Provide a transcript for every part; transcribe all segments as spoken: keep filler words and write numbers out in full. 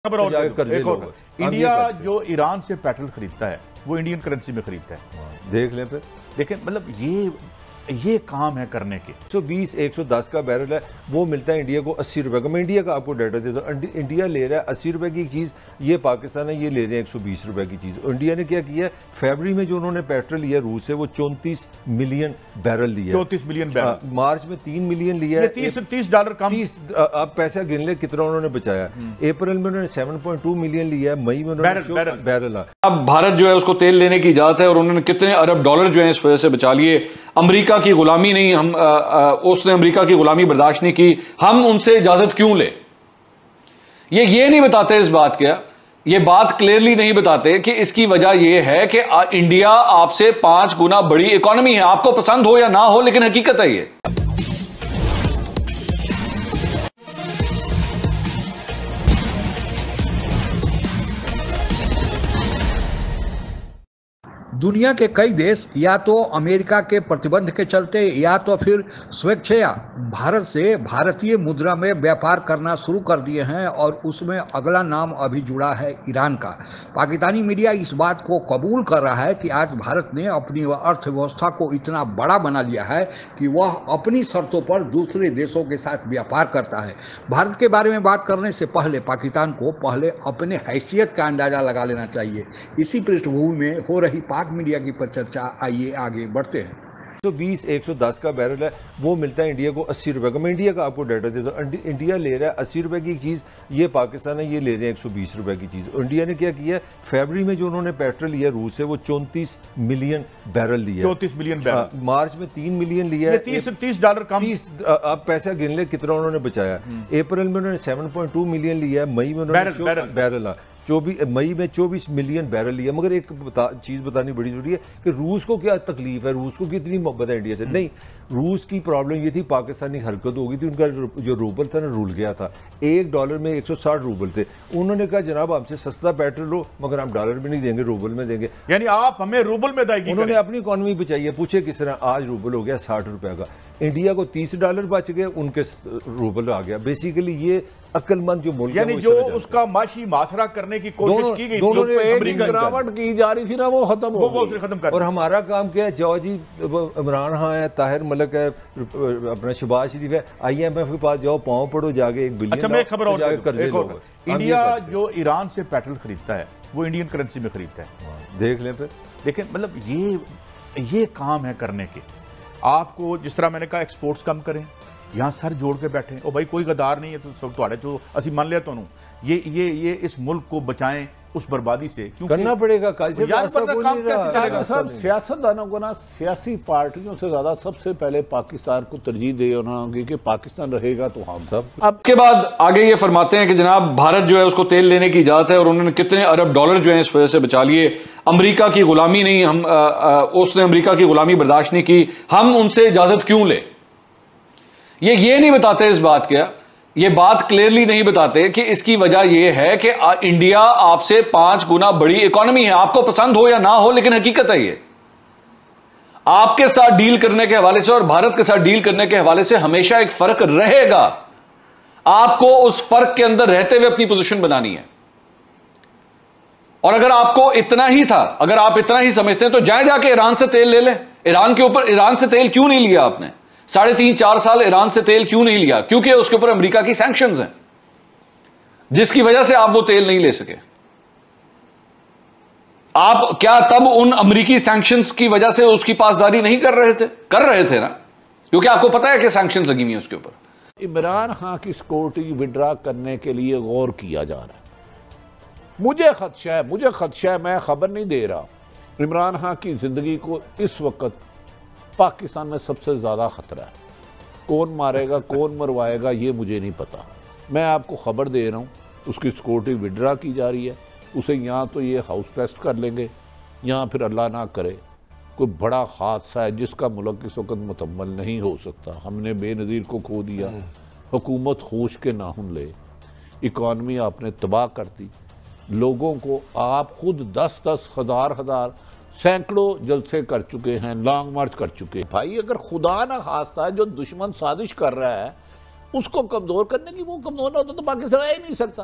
खबर और एक और इंडिया जो ईरान से पेट्रोल खरीदता है वो इंडियन करेंसी में खरीदता है। देख लें फिर, देखें मतलब ये ये काम है करने के। एक सौ बीस एक सौ दस का बैरल है, वो मिलता है इंडिया को अस्सी रुपए का। मैं इंडिया का आपको डाटा देता हूँ। इंडिया ले रहा है अस्सी रुपए की चीज़, ये पाकिस्तान है ये ले रहे हैं एक सौ बीस रुपए की चीज़। इंडिया ने क्या किया, फरवरी में जो उन्होंने पेट्रोल लिया रूस से वो चौंतीस मिलियन बैरल लिया। चौंतीस मिलियन बैरल, मार्च में तीन मिलियन लिया है। तीस तीस डॉलर कम। आप पैसा गिन ले कितना उन्होंने बचाया। अप्रैल में उन्होंने सेवन पॉइंट टू मिलियन लिया है, मई में उन्होंने बैरल। अब भारत जो है उसको तेल लेने की इजाजत है और उन्होंने कितने अरब डॉलर जो है इस वजह से बचा लिए। अमेरिका की गुलामी नहीं, हम आ, आ, उसने अमेरिका की गुलामी बर्दाश्त नहीं की, हम उनसे इजाजत क्यों ले। ये ये नहीं बताते इस बात का, ये बात क्लियरली नहीं बताते कि इसकी वजह यह है कि इंडिया आपसे पांच गुना बड़ी इकोनॉमी है। आपको पसंद हो या ना हो, लेकिन हकीकत है ये। दुनिया के कई देश या तो अमेरिका के प्रतिबंध के चलते या तो फिर स्वेच्छया भारत से भारतीय मुद्रा में व्यापार करना शुरू कर दिए हैं और उसमें अगला नाम अभी जुड़ा है ईरान का। पाकिस्तानी मीडिया इस बात को कबूल कर रहा है कि आज भारत ने अपनी अर्थव्यवस्था को इतना बड़ा बना लिया है कि वह अपनी शर्तों पर दूसरे देशों के साथ व्यापार करता है। भारत के बारे में बात करने से पहले पाकिस्तान को पहले अपने हैसियत का अंदाज़ा लगा लेना चाहिए। इसी पृष्ठभूमि में हो रही पाक मीडिया की पर चर्चा, आइए आगे बढ़ते हैं। एक सौ बीस एक सौ दस का बैरल है, वो मिलता है इंडिया को अस्सी रुपए का। मैं इंडिया का आपको डाटा देता हूँ। इंडिया ले रहा है अस्सी रुपए की चीज़, ये पाकिस्तान है ये ले रहे हैं एक सौ बीस रुपए की चीज़। इंडिया ने क्या किया, फरवरी में जो उन्होंने पेट्रोल लिया रूस से वो चौंतीस मिलियन बैरल लिया। चौंतीस मिलियन बैरल, मार्च में तीन मिलियन लिया है। तीस तीस डॉलर कम। आप पैसा गिन ले कितना उन्होंने बचाया। अप्रैल में उन्होंने सेवन पॉइंट टू मिलियन लिया है, मई में उन्होंने बैरल चौबीस मई में चौबीस मिलियन बैरल लिया। मगर एक बता, चीज़ बतानी बड़ी जरूरी है कि रूस को क्या तकलीफ है, रूस को कितनी मोहब्बत है इंडिया से। नहीं, रूस की प्रॉब्लम ये थी पाकिस्तानी हरकत हो गई थी, उनका जो रूबल था ना रूल गया था। एक डॉलर में एक सौ साठ रूबल थे। उन्होंने कहा जनाब हमसे सस्ता पेट्रोल हो मगर हम डॉलर में नहीं देंगे, रूबल में देंगे। यानी आप हमें रूबल में अदायगी। उन्होंने अपनी इकोनॉमी बचाई है। पूछे किस तरह, आज रूबल हो गया साठ रुपए का, इंडिया को तीस डॉलर बच गए, उनके रूबल आ गया। बेसिकली ये अक्लमंद जो मुल्क यानी जो उसका माशी मासरा करने की कोशिश की गई थी, गिरावट की जा रही थी ना, वो खत्म हो वो खत्म कर। और हमारा काम क्या है, जाओ जी इमरान खान है, ताहिर मलिक है, अपना शहबाज शरीफ है, आई एम एफ के पास जाओ, पाँव पड़ो जाके एक बिलियन। अच्छा मैं खबर और इंडिया जो ईरान से पेट्रोल खरीदता है वो इंडियन करेंसी में खरीदता है। देख लें फिर, देखें मतलब ये ये काम है करने के। आपको जिस तरह मैंने कहा एक्सपोर्ट्स कम करें, यहाँ सर जोड़ के बैठे और भाई कोई गद्दार नहीं है तो सब थोड़े जो असी मान लिया तो ये ये ये इस मुल्क को बचाएं उस बर्बादी से, क्यों करना पड़ेगा। कैसे यार काम कैसे चलेगा? सब सियासतदानों को ना सियासी पार्टियों से ज्यादा सबसे पहले पाकिस्तान को तरजीह दे होगी कि पाकिस्तान रहेगा तो हम सब। अब के बाद आगे ये फरमाते हैं कि जनाब भारत जो है उसको तेल लेने की इजाजत है और उन्होंने कितने अरब डॉलर जो है इस वजह से बचा लिए। अमेरिका की गुलामी नहीं, हम आ, आ, उसने अमेरिका की गुलामी बर्दाश्त नहीं की, हम उनसे इजाजत क्यों ले। ये ये नहीं बताते इस बात का, ये बात क्लियरली नहीं बताते कि इसकी वजह यह है कि इंडिया आपसे पांच गुना बड़ी इकोनॉमी है। आपको पसंद हो या ना हो, लेकिन हकीकत है ये। आपके साथ डील करने के हवाले से और भारत के साथ डील करने के हवाले से हमेशा एक फर्क रहेगा। आपको उस फर्क के अंदर रहते हुए अपनी पोजीशन बनानी है। और अगर आपको इतना ही था, अगर आप इतना ही समझते हैं तो जाए जाके ईरान से तेल ले लें। ईरान के ऊपर, ईरान से तेल क्यों नहीं लिया आपने? साढ़े तीन चार साल ईरान से तेल क्यों नहीं लिया? क्योंकि उसके ऊपर अमेरिका की सैंक्शंस हैं, जिसकी वजह से आप वो तेल नहीं ले सके। आप क्या तब उन अमेरिकी सैंक्शंस की वजह से उसकी पासदारी नहीं कर रहे थे? कर रहे थे ना, क्योंकि आपको पता है कि सैंक्शंस लगी हुई है उसके ऊपर। इमरान खान की सिक्योरिटी विड्रा करने के लिए गौर किया जा रहा है। मुझे खदशा है, मुझे खदशा है, मैं खबर नहीं दे रहा। इमरान खान की जिंदगी को इस वक्त पाकिस्तान में सबसे ज़्यादा ख़तरा है। कौन मारेगा कौन मरवाएगा ये मुझे नहीं पता। मैं आपको ख़बर दे रहा हूँ, उसकी सिक्योरिटी विड्रा की जा रही है। उसे यहाँ तो ये हाउस अरेस्ट कर लेंगे, यहाँ फिर अल्लाह ना करे कोई बड़ा हादसा है जिसका मुल्क इस वक्त मुतम्मल नहीं हो सकता। हमने बेनज़ीर को खो दिया, हुकूमत होश के नाहुन ले, इकॉनमी आपने तबाह कर दी, लोगों को आप खुद दस दस हज़ार हज़ार सैकड़ों जलसे कर चुके हैं, लॉन्ग मार्च कर चुके हैं। भाई अगर खुदा ना खास्ता है जो दुश्मन साजिश कर रहा है उसको कमजोर करने की, वो कमजोर ना होता तो पाकिस्तान आ ही नहीं सकता।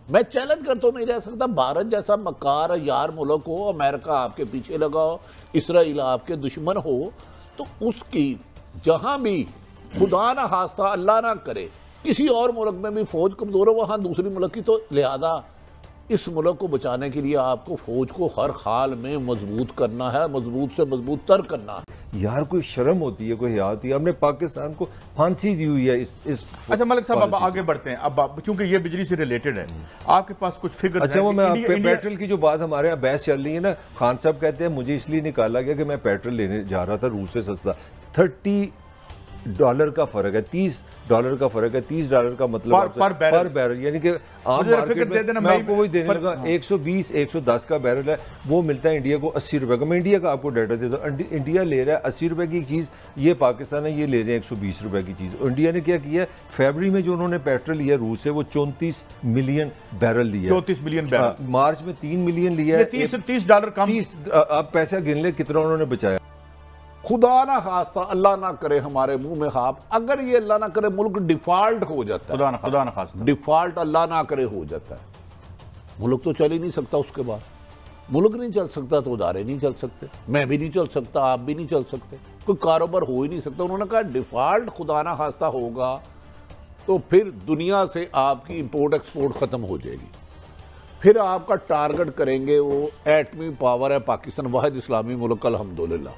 मैं चैलेंज कर तो नहीं रह सकता, भारत जैसा मकार यार मुल्क हो, अमेरिका आपके पीछे लगा हो, इसराइल आपके दुश्मन हो, तो उसकी जहां भी खुदा ना खास्ता अल्लाह ना करे किसी और मुल्क में भी फौज कमजोर हो, वहां दूसरी मुल्क की, तो लिहाजा इस मुल्क को बचाने के लिए आपको फौज को हर हाल में मजबूत करना है, मजबूत से मजबूत तर करना है। यार कोई शर्म होती है, कोई हया होती है? हमने पाकिस्तान को फांसी दी हुई है इस इस अच्छा मलिक साहब, अब आगे बढ़ते हैं। अब चूंकि ये बिजली से रिलेटेड है, आपके पास कुछ फिगर? अच्छा, वो मैं पे, पेट्रोल की जो बात हमारे यहाँ बहस चल रही है ना, खान साहब कहते हैं मुझे इसलिए निकाला गया कि मैं पेट्रोल लेने जा रहा था रूस से सस्ता। थर्टी डॉलर का फर्क है, तीस डॉलर का फर्क है। तीस डॉलर का मतलब पर, पर बैरल, पर बैरल, यानी कि आम मार्केट में मैं आपको वही देने लगा, एक सौ बीस एक सौ दस का बैरल है, वो मिलता है इंडिया को अस्सी रुपए का। मैं इंडिया का आपको डाटा देता हूँ, इंडिया ले रहा है अस्सी रुपए की चीज, ये पाकिस्तान है ये ले रहे हैं एक सौ बीस रुपए की चीज। इंडिया ने क्या किया, फरवरी में जो उन्होंने पेट्रोल लिया रूस से, वो चौंतीस मिलियन बैरल लिया, चौंतीस मिलियन बैरल। मार्च में तीन मिलियन लिया है, तीस तीस डॉलर कम। आप पैसा गिन ले कितना उन्होंने बचाया। खुदा ना खास्ता अल्लाह ना करे हमारे मुंह में खाप, अगर ये अल्लाह ना करे मुल्क डिफॉल्ट हो जाता है, खुदा ना खुदा ना खास्ता डिफॉल्ट अल्लाह ना करे हो जाता है, मुल्क तो चल ही नहीं सकता। उसके बाद मुल्क नहीं चल सकता तो उदारे नहीं चल सकते, मैं भी नहीं चल सकता, आप भी नहीं चल सकते, कोई कारोबार हो ही नहीं सकता। उन्होंने कहा डिफॉल्ट खुदा ना खास्ता होगा तो फिर दुनिया से आपकी इंपोर्ट एक्सपोर्ट खत्म हो जाएगी, फिर आपका टारगेट करेंगे वो एटमी पावर है पाकिस्तान, वाहिद इस्लामी मुल्क अल्हम्दुलिल्लाह,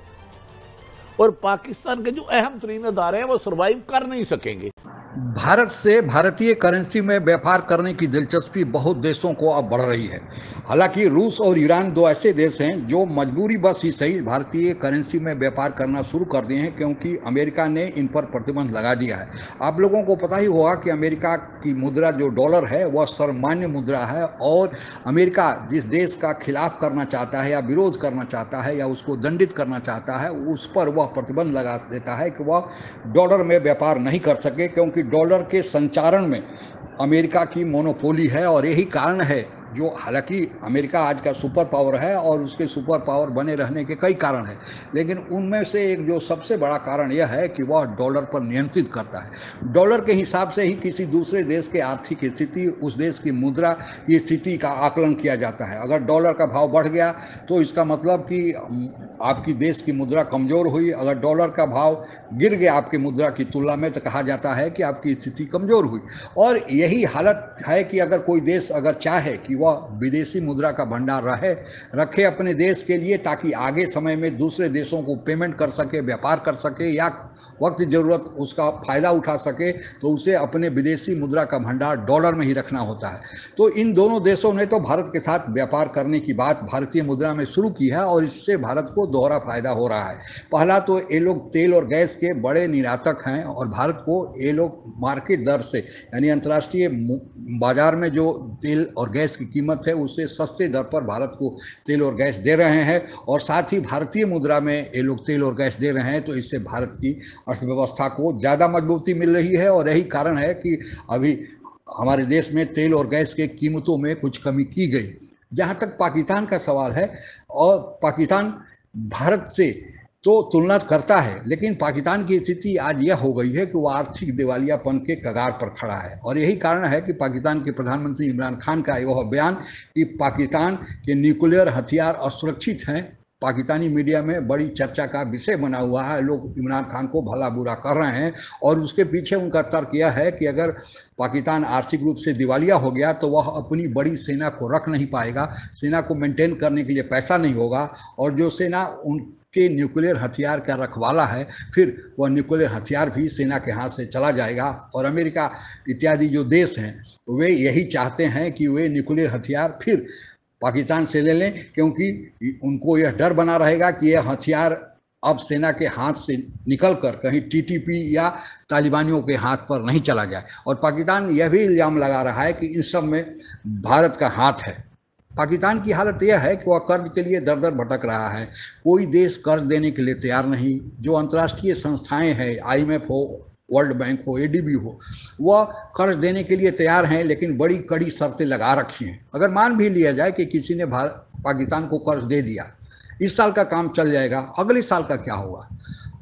और पाकिस्तान के जो अहम तरीन अदारे हैं वो सर्वाइव कर नहीं सकेंगे। भारत से भारतीय करेंसी में व्यापार करने की दिलचस्पी बहुत देशों को अब बढ़ रही है। हालांकि रूस और ईरान दो ऐसे देश हैं जो मजबूरी बस ही सही भारतीय करेंसी में व्यापार करना शुरू कर दिए हैं, क्योंकि अमेरिका ने इन पर प्रतिबंध लगा दिया है। आप लोगों को पता ही होगा कि अमेरिका की मुद्रा जो डॉलर है वह सर्वमान्य मुद्रा है, और अमेरिका जिस देश का खिलाफ करना चाहता है या विरोध करना चाहता है या उसको दंडित करना चाहता है, उस पर वह प्रतिबंध लगा देता है कि वह डॉलर में व्यापार नहीं कर सके, क्योंकि डॉलर के संचारण में अमेरिका की मोनोपोली है। और यही कारण है जो, हालांकि अमेरिका आज का सुपर पावर है और उसके सुपर पावर बने रहने के कई कारण हैं, लेकिन उनमें से एक जो सबसे बड़ा कारण यह है कि वह डॉलर पर नियंत्रित करता है। डॉलर के हिसाब से ही किसी दूसरे देश के आर्थिक स्थिति, उस देश की मुद्रा की स्थिति का आकलन किया जाता है। अगर डॉलर का भाव बढ़ गया तो इसका मतलब कि आपकी देश की मुद्रा कमज़ोर हुई, अगर डॉलर का भाव गिर गया आपकी मुद्रा की तुलना में तो कहा जाता है कि आपकी स्थिति कमज़ोर हुई। और यही हालत है कि अगर कोई देश अगर चाहे कि वह विदेशी मुद्रा का भंडार रहे रखे अपने देश के लिए, ताकि आगे समय में दूसरे देशों को पेमेंट कर सके, व्यापार कर सके या वक्त ज़रूरत उसका फ़ायदा उठा सके, तो उसे अपने विदेशी मुद्रा का भंडार डॉलर में ही रखना होता है। तो इन दोनों देशों ने तो भारत के साथ व्यापार करने की बात भारतीय मुद्रा में शुरू की है और इससे भारत को दोहरा फायदा हो रहा है। पहला तो ये लोग तेल और गैस के बड़े निर्यातक हैं और भारत को ये लोग मार्केट दर से, यानी अंतर्राष्ट्रीय बाजार में जो तेल और गैस की कीमत है उससे सस्ते दर पर भारत को तेल और गैस दे रहे हैं, और साथ ही भारतीय मुद्रा में ये लोग तेल और गैस दे रहे हैं। तो इससे भारत की अर्थव्यवस्था को ज़्यादा मजबूती मिल रही है, और यही कारण है कि अभी हमारे देश में तेल और गैस के कीमतों में कुछ कमी की गई। जहाँ तक पाकिस्तान का सवाल है, और पाकिस्तान भारत से तो तुलना करता है, लेकिन पाकिस्तान की स्थिति आज यह हो गई है कि वह आर्थिक दिवालियापन के कगार पर खड़ा है। और यही कारण है कि पाकिस्तान के प्रधानमंत्री इमरान खान का वह बयान कि पाकिस्तान के न्यूक्लियर हथियार असुरक्षित हैं, पाकिस्तानी मीडिया में बड़ी चर्चा का विषय बना हुआ है। लोग इमरान खान को भला बुरा कर रहे हैं, और उसके पीछे उनका तर्क यह है कि अगर पाकिस्तान आर्थिक रूप से दिवालिया हो गया तो वह अपनी बड़ी सेना को रख नहीं पाएगा, सेना को मेंटेन करने के लिए पैसा नहीं होगा, और जो सेना उनके न्यूक्लियर हथियार का रखवाला है फिर वह न्यूक्लियर हथियार भी सेना के हाथ से चला जाएगा। और अमेरिका इत्यादि जो देश हैं वे यही चाहते हैं कि वे न्यूक्लियर हथियार फिर पाकिस्तान से ले लें, क्योंकि उनको यह डर बना रहेगा कि यह हथियार अब सेना के हाथ से निकलकर कहीं टीटीपी या तालिबानियों के हाथ पर नहीं चला जाए। और पाकिस्तान यह भी इल्ज़ाम लगा रहा है कि इन सब में भारत का हाथ है। पाकिस्तान की हालत यह है कि वह कर्ज के लिए दर दर भटक रहा है, कोई देश कर्ज देने के लिए तैयार नहीं। जो अंतर्राष्ट्रीय संस्थाएं हैं, आईएमएफ हो, वर्ल्ड बैंक हो, एडीबी हो, वह कर्ज देने के लिए तैयार हैं, लेकिन बड़ी कड़ी शर्तें लगा रखी हैं। अगर मान भी लिया जाए कि किसी ने भारत पाकिस्तान को कर्ज दे दिया, इस साल का काम चल जाएगा, अगले साल का क्या होगा?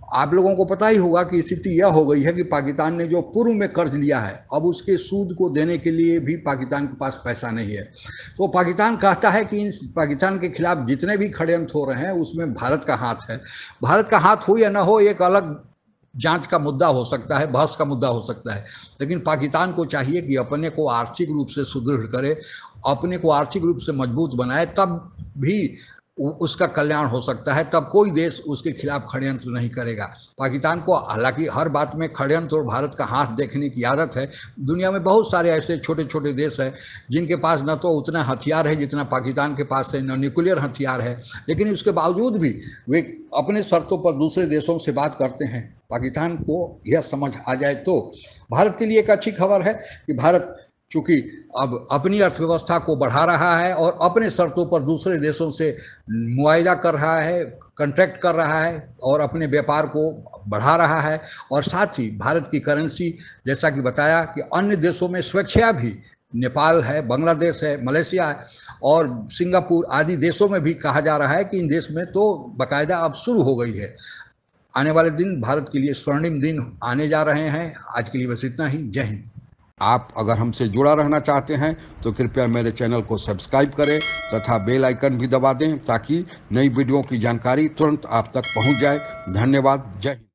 आप लोगों को पता ही होगा कि स्थिति यह हो गई है कि पाकिस्तान ने जो पूर्व में कर्ज लिया है अब उसके सूद को देने के लिए भी पाकिस्तान के पास पैसा नहीं है। तो पाकिस्तान कहता है कि इन पाकिस्तान के खिलाफ जितने भी षड्यंत्र हो रहे हैं उसमें भारत का हाथ है। भारत का हाथ हो या ना हो एक अलग जांच का मुद्दा हो सकता है, बहस का मुद्दा हो सकता है, लेकिन पाकिस्तान को चाहिए कि अपने को आर्थिक रूप से सुदृढ़ करे, अपने को आर्थिक रूप से मजबूत बनाए, तब भी उसका कल्याण हो सकता है, तब कोई देश उसके खिलाफ षड्यंत्र नहीं करेगा। पाकिस्तान को हालांकि हर बात में षड्यंत्र और भारत का हाथ देखने की आदत है। दुनिया में बहुत सारे ऐसे छोटे छोटे देश हैं जिनके पास न तो उतना हथियार है जितना पाकिस्तान के पास है, न न्यूक्लियर हथियार है, लेकिन उसके बावजूद भी वे अपने शर्तों पर दूसरे देशों से बात करते हैं। पाकिस्तान को यह समझ आ जाए तो भारत के लिए एक अच्छी खबर है कि भारत चूँकि अब अपनी अर्थव्यवस्था को बढ़ा रहा है और अपने शर्तों पर दूसरे देशों से मुआयदा कर रहा है, कॉन्ट्रैक्ट कर रहा है और अपने व्यापार को बढ़ा रहा है, और साथ ही भारत की करेंसी जैसा कि बताया कि अन्य देशों में स्वेच्छा भी, नेपाल है, बांग्लादेश है, मलेशिया है और सिंगापुर आदि देशों में भी कहा जा रहा है कि इन देश में तो बाकायदा अब शुरू हो गई है। आने वाले दिन भारत के लिए स्वर्णिम दिन आने जा रहे हैं। आज के लिए बस इतना ही। जय हिंद। आप अगर हमसे जुड़ा रहना चाहते हैं तो कृपया मेरे चैनल को सब्सक्राइब करें तथा बेल आइकन भी दबा दें ताकि नई वीडियो की जानकारी तुरंत आप तक पहुंच जाए। धन्यवाद। जय हिंद।